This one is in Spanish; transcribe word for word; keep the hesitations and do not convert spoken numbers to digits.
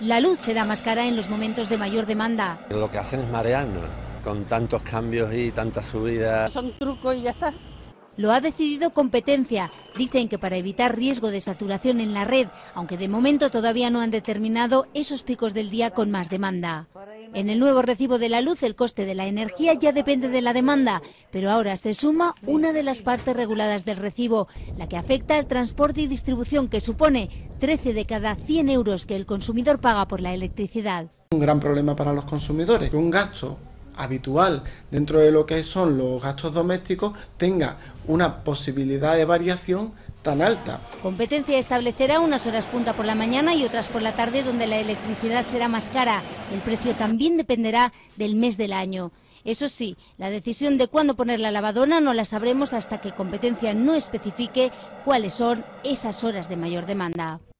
La luz será más cara en los momentos de mayor demanda. Lo que hacen es marearnos, con tantos cambios y tantas subidas. Son trucos y ya está. Lo ha decidido Competencia. Dicen que para evitar riesgo de saturación en la red, aunque de momento todavía no han determinado esos picos del día con más demanda. En el nuevo recibo de la luz, el coste de la energía ya depende de la demanda, pero ahora se suma una de las partes reguladas del recibo, la que afecta al transporte y distribución, que supone trece de cada cien euros que el consumidor paga por la electricidad. Un gran problema para los consumidores, que un gasto habitual dentro de lo que son los gastos domésticos tenga una posibilidad de variación tan alta. Competencia establecerá unas horas punta por la mañana y otras por la tarde donde la electricidad será más cara. El precio también dependerá del mes del año. Eso sí, la decisión de cuándo poner la lavadora no la sabremos hasta que Competencia no especifique cuáles son esas horas de mayor demanda.